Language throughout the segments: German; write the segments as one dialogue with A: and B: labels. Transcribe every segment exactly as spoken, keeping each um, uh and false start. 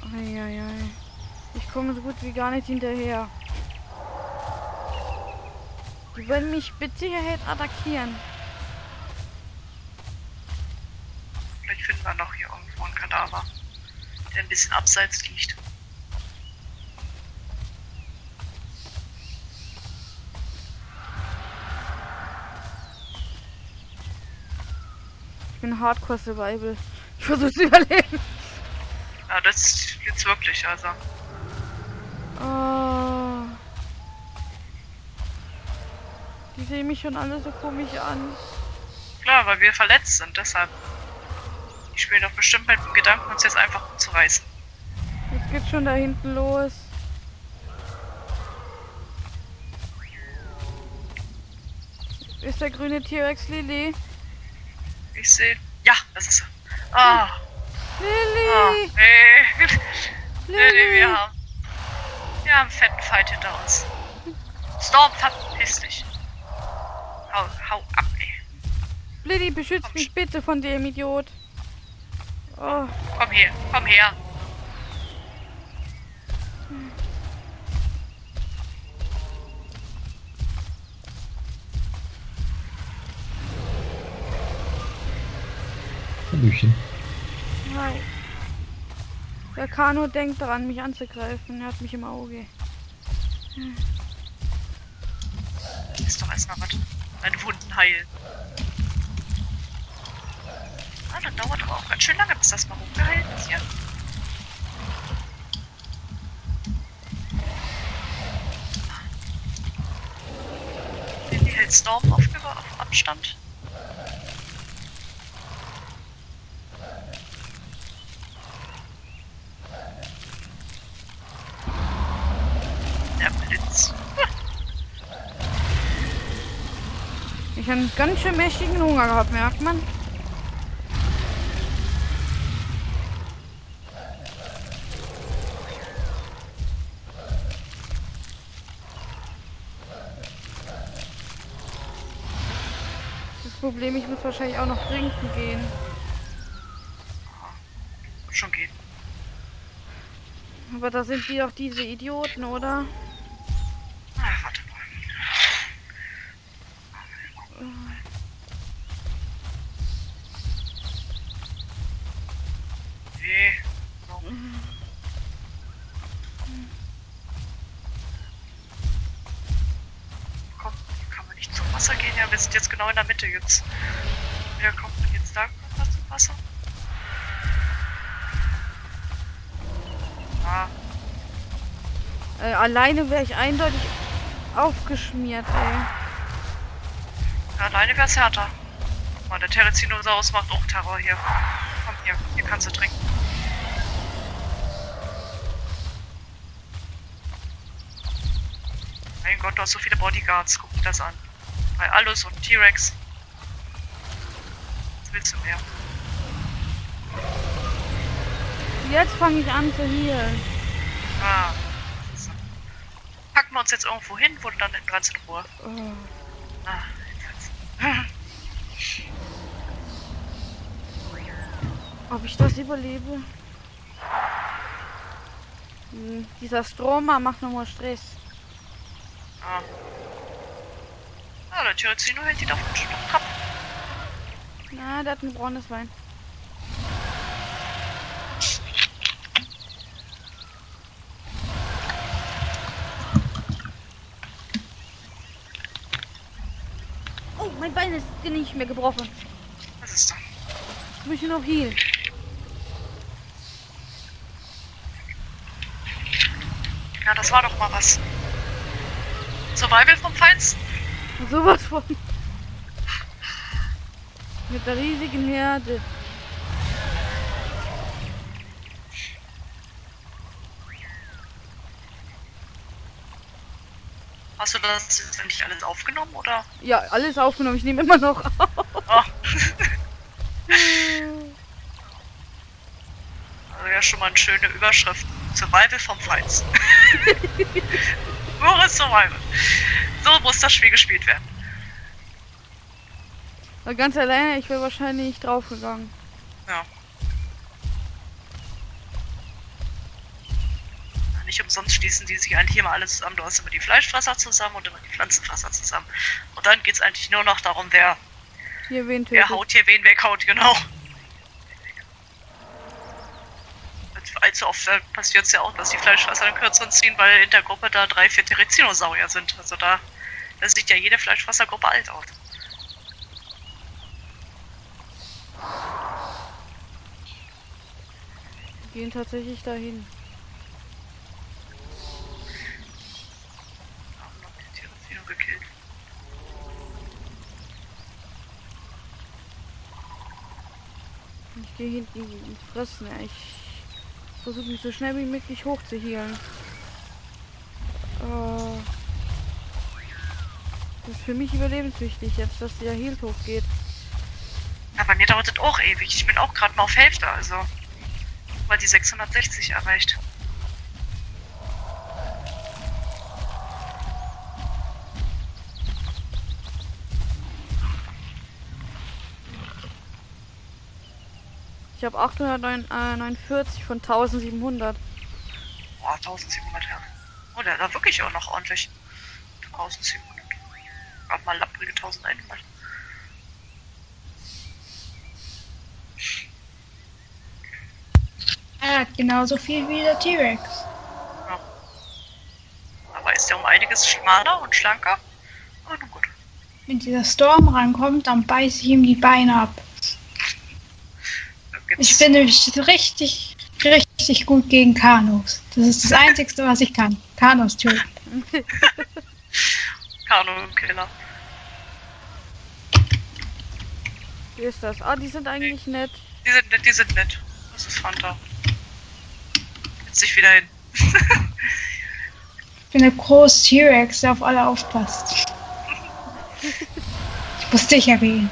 A: Eieiei. Ich komme so gut wie gar nicht hinterher. Die werden mich mit Sicherheit attackieren.
B: Vielleicht finden wir noch hier irgendwo einen Kadaver, der ein bisschen abseits liegt.
A: Ich bin Hardcore Survival. Ich versuche zu überleben.
B: Ja, das jetzt wirklich, also.
A: Oh. Die sehen mich schon alle so komisch an.
B: Klar, weil wir verletzt sind, deshalb. Die spielen doch bestimmt mit dem Gedanken, uns jetzt einfach umzureißen.
A: Jetzt geht's schon da hinten los. Ist der grüne T-Rex Lilly?
B: Ich sehe. Ja, das ist er. Ah.
A: Lilly!
B: Ah, hey.
A: Lilly!
B: Lilly, wir haben. Wir haben einen fetten Fight hinter uns. Storm, verpiss dich. Hau, hau ab, ey.
A: Lilly, beschützt mich bitte von dem Idiot. Oh.
B: Komm her, komm her.
C: Hallöchen.
A: Hi. Der Kano denkt daran, mich anzugreifen. Er hat mich im Auge.
B: Ist doch erstmal was. Meine Wunden heilen. Ah, das dauert aber auch ganz schön lange, bis das mal hochgeheilt ist hier. Die hält Storm auf, auf Abstand. Der Blitz.
A: Ich habe einen ganz schön mächtigen Hunger gehabt, merkt man. Das Problem, ich muss wahrscheinlich auch noch trinken gehen.
B: Wird schon gehen.
A: Aber da sind die doch diese Idioten, oder?
B: Ah, warte mal. Nee. So. Komm, kann man nicht zum Wasser gehen? Ja, wir sind jetzt genau in der Mitte jetzt. Wer kommt denn jetzt da kommt zum Wasser? Ah,
A: Äh, alleine wäre ich eindeutig aufgeschmiert, ey.
B: ja, alleine wär's härter. Guck mal, der Therizinosaurus macht auch Terror hier. Komm hier, hier kannst du trinken. Mein Gott, du hast so viele Bodyguards. Guck dir das an. Bei Allus und T-Rex. Was willst du mehr?
A: Jetzt fange ich an zu healen.
B: Ah. So. Packen wir uns jetzt irgendwo hin, wo du dann ganz in Ruhe.
A: Oh.
B: Ah, jedenfalls.
A: Ob ich das überlebe? Hm, dieser Stroma macht nochmal Stress.
B: Ah. Ah, der Therizino hält die davon schon noch ab.
A: Na, der hat ein braunes Bein. Oh, mein Bein ist nicht mehr gebrochen.
B: Was ist da?
A: Jetzt muss ich nur noch healen.
B: Ja, das war doch mal was. Survival vom Feinsten.
A: Sowas von. Mit der riesigen Herde.
B: Hast du das jetzt nicht alles aufgenommen, oder?
A: Ja, alles aufgenommen. Ich nehme immer noch auf.
B: Oh. Also ja, schon mal eine schöne Überschrift. Survival vom Feinsten. Pures Survival. So muss das Spiel gespielt werden.
A: Aber ganz alleine, ich wäre wahrscheinlich draufgegangen.
B: Ja. nicht umsonst schließen die sich eigentlich immer alles zusammen. Du hast immer die Fleischfresser zusammen und immer die Pflanzenfresser zusammen. Und dann geht es eigentlich nur noch darum, wer,
A: Hier wen tötet.
B: wer haut hier wen weghaut, genau. Allzu oft passiert es ja auch, dass die Fleischfresser den Kürzeren ziehen, weil in der Gruppe da drei, vier Terizinosaurier sind. Also da, da sieht ja jede Fleischfressergruppe alt aus.
A: Die gehen tatsächlich dahin.
B: Haben noch die Terizino gekillt.
A: Ich gehe hinten fressen. Ich versuche mich so schnell wie möglich hoch zu healen. Oh. Das ist für mich überlebenswichtig, jetzt dass der Heal hochgeht.
B: Ja, bei mir dauert das auch ewig. Ich bin auch gerade mal auf Hälfte, also. Weil die sechshundertsechzig erreicht.
A: Ich habe achthundertneunundvierzig von tausendsiebenhundert.
B: Boah, tausendsiebenhundert, ja. Oh, der war wirklich auch noch ordentlich. tausendsiebenhundert. Auch mal lapprige elfhundert.
C: Er hat genauso viel wie der T-Rex.
B: Ja. Aber ist der um einiges schmaler und schlanker? Oh, nun gut.
C: Wenn dieser Storm rankommt, dann beiße ich ihm die Beine ab. Ich bin nämlich richtig, richtig gut gegen Kanus. Das ist das Einzige, was ich kann. Kanus töten.
B: Kanu-Killer.
A: Wie ist das? Ah, die sind eigentlich nett.
B: Die sind nett, die sind nett. Das ist Fanta. Setz dich wieder hin.
C: Ich bin der große T-Rex, der auf alle aufpasst. Ich muss dich erwähnen.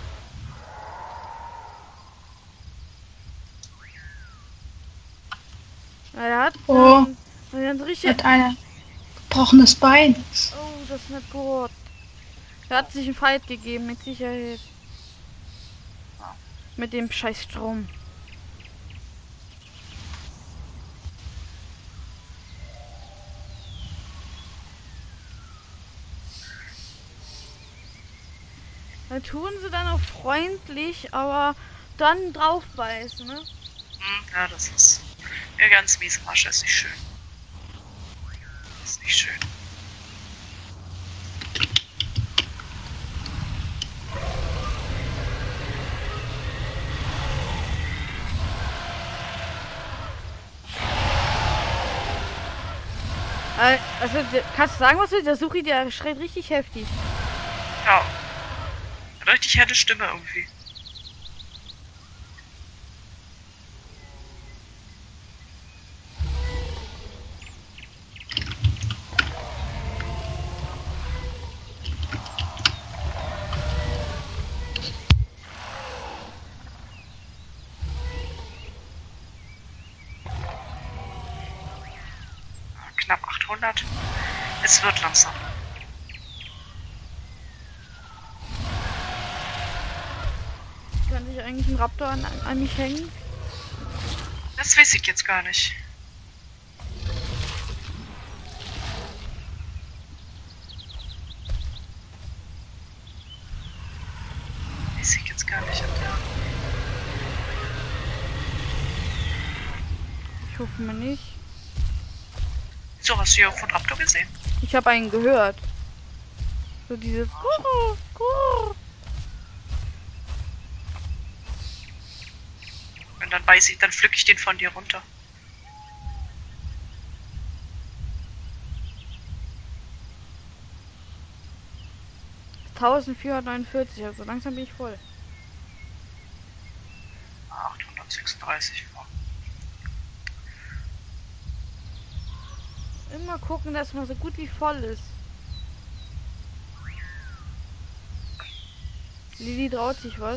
A: Er hat,
C: Oh.
A: ähm, er hat richtig.
C: Hat ein gebrochenes Bein.
A: Oh, das ist nicht gut. Er hat sich einen Fight gegeben, mit Sicherheit. Mit dem scheiß Strom. Da tun sie dann auch freundlich, aber dann draufbeißen, ne?
B: Hm, ja, das ist ja ganz mies. Masche ist nicht schön. Ist nicht schön.
A: Äh, Also, der, kannst du sagen, was du? Der Suchi, der schreit richtig heftig.
B: Ja. Hat richtig helle Stimme irgendwie. Knapp achthundert. Es wird langsam.
A: Kann sich eigentlich ein Raptor an, an mich hängen?
B: Das weiß ich jetzt gar nicht. Weiß ich jetzt gar nicht.
A: Ich hoffe mal nicht.
B: So, hast du hier von Raptor gesehen?
A: Ich habe einen gehört. So dieses Gurr, Gurr.
B: Und dann weiß ich, dann pflück ich den von dir runter.
A: eintausendvierhundertneunundvierzig, also langsam bin ich voll.
B: achthundertsechsunddreißig.
A: Immer gucken, dass man so gut wie voll ist. Lili traut sich was.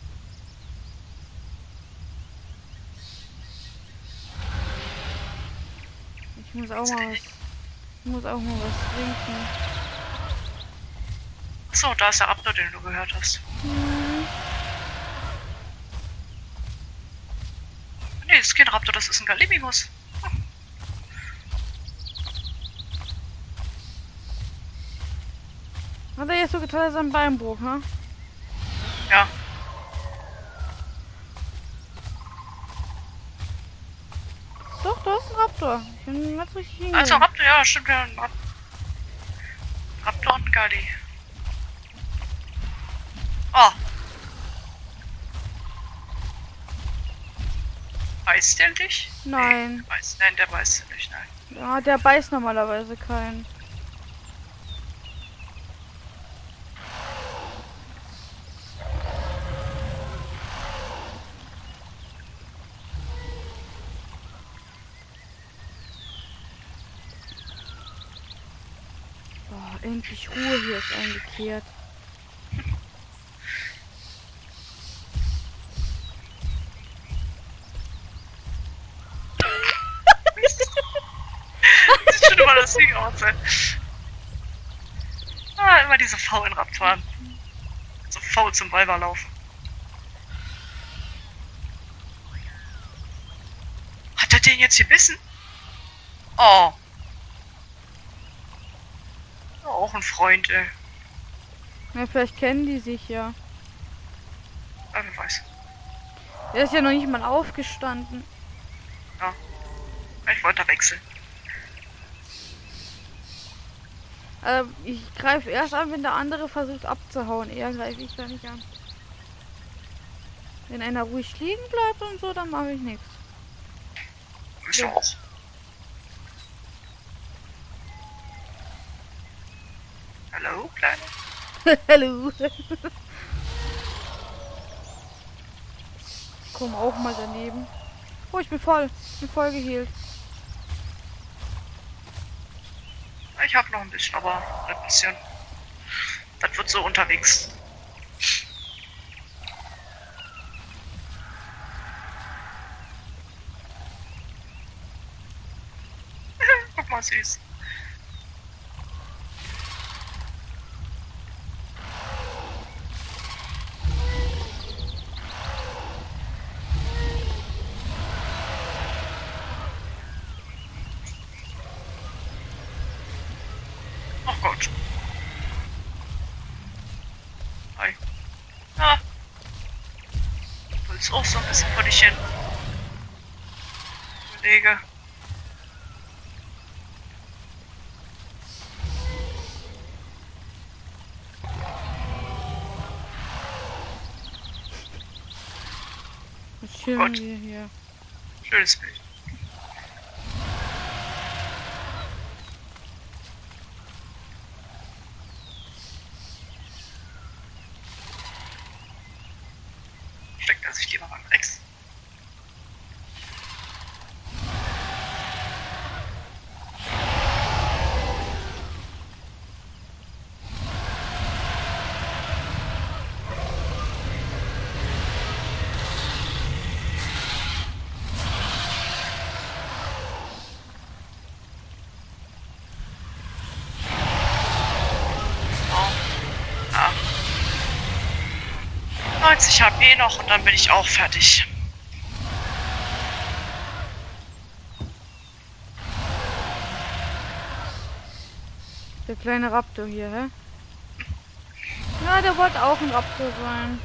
A: Ich muss auch mal was. Ich muss auch mal was trinken.
B: Achso, da ist der Raptor, den du gehört hast.
A: Hm.
B: Nee, das ist kein Raptor, das ist ein Gallimimus.
A: Hat er jetzt so getan, dass er ein Beinbruch, ne?
B: Ja.
A: Doch, da ist ein Raptor. Ich bin ganz richtig hingegangen.
B: Also Raptor, ja, stimmt ja. Ein Rap Raptor und ein Galli. Oh. Beißt der dich?
A: Nein.
B: Nee, beißt. Nein, der beißt nicht, nein.
A: Ja, der beißt normalerweise keinen. Boah, endlich Ruhe hier ist eingekehrt.
B: Sieht schon immer das Ding aus, ey. Ah, immer diese faulen Raptoren. So faul zum Weiber laufen. Hat er den jetzt gebissen? Oh. Oh, auch ein Freund, ey.
A: Ja, vielleicht kennen die sich ja.
B: Ja, wer weiß.
A: Der ist ja noch nicht mal aufgestanden.
B: Ja. Ich wollte da wechseln.
A: Also ich greife erst an, wenn der andere versucht abzuhauen. Eher greife ich da nicht an. Wenn einer ruhig liegen bleibt und so, dann mache ich nichts.
B: Ist
A: Ja.
B: auch. Hallo, Kleine?
A: Hallo. Komm auch mal daneben. Oh, ich bin voll. Ich bin voll geheilt.
B: Ich habe noch ein bisschen, aber ein bisschen. Das wird so unterwegs. Guck mal, süß. Oh Gott. Hi. Ah. Du willst auch so ein bisschen vor dich hin. Kollege.
A: Was schön
B: Gott.
A: wir hier.
B: Schönes Bild. Steckt er sich lieber beim Rex. neunzig H P noch und dann bin ich auch fertig.
A: Der kleine Raptor hier, hä? Ja, der wollte auch ein Raptor sein.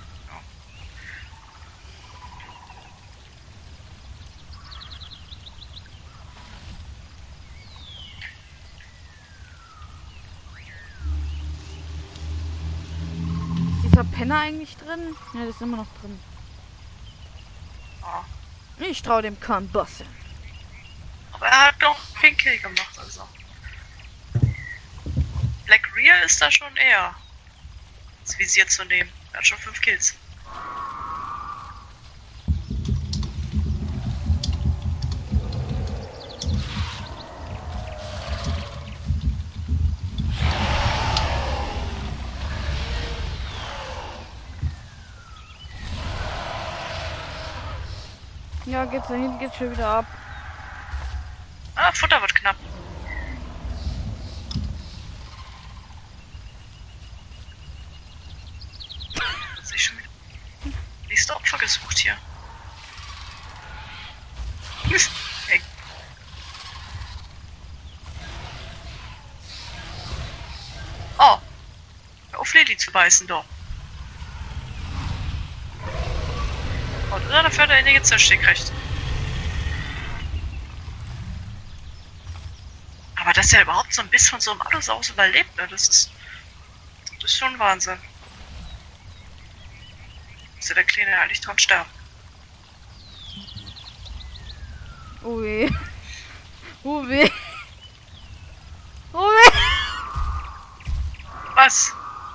A: Ist dieser Penner eigentlich drin? Ja, der ist immer noch drin.
B: Ja.
A: Ich trau dem Kahn Bosse.
B: Aber er hat doch den Kill gemacht, also. Black Real ist da schon eher ins Visier zu nehmen. Er hat schon fünf Kills.
A: Ja, geht's da hinten, geht's schon wieder ab.
B: Ah, Futter wird knapp. Sehe ich schon wieder. Nächste Opfer gesucht hier. Hey. Oh. Lilly zu beißen, doch. Und oder dafür hat er einige Zischte gekriegt. Aber dass er überhaupt so ein Biss von so einem Allosaurus überlebt, ne? Das ist. Das ist schon Wahnsinn. Muss ja der Kleine ja eigentlich dran sterben.
A: Oh weh. Oh weh. Oh weh.
B: Was?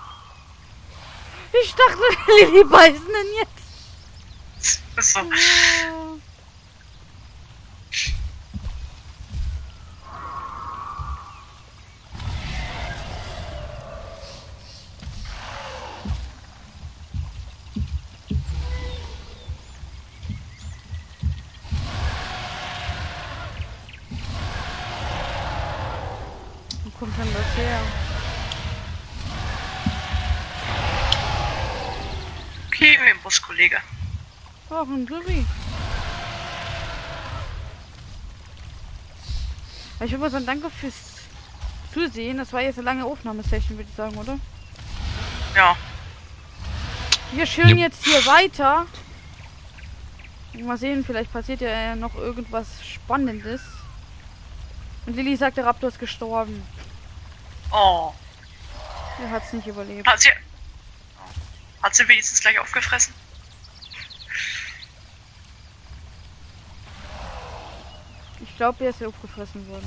A: Ich dachte, Lilly beißen denn jetzt.
B: Das ist so.
A: Oh. Wo kommt denn das her?
B: Okay, im Bus, Kollege.
A: Auch ein Jury. Ich würde mal sagen, danke fürs Zusehen. Das war jetzt eine lange Aufnahmesession, würde ich sagen, oder?
B: Ja.
A: Wir schön
D: Jupp.
A: jetzt hier weiter. Mal sehen, vielleicht passiert ja noch irgendwas Spannendes. Und Lilly sagt, der Raptor ist gestorben.
B: Oh.
A: Er hat es nicht überlebt.
B: Hat sie. Hat sie wenigstens gleich aufgefressen?
A: Ich glaube, er ist aufgefressen worden.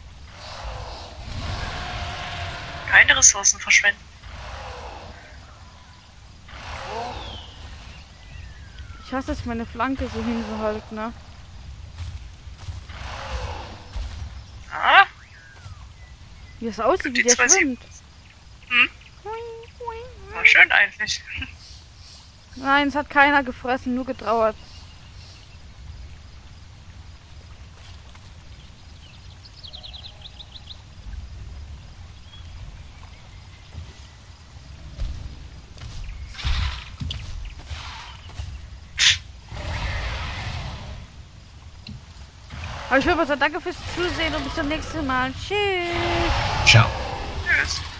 B: Keine Ressourcen verschwenden.
A: Ich hasse es, meine Flanke so hinzuhalten, ne?
B: Ah,
A: Wie es aussieht, wie
B: Die
A: der
B: zwei
A: schwimmt.
B: Hm? war schön eigentlich.
A: Nein, es hat keiner gefressen, nur getrauert. Aber ich würde mal sagen, danke fürs Zusehen und bis zum nächsten Mal. Tschüss.
D: Ciao.
B: Tschüss.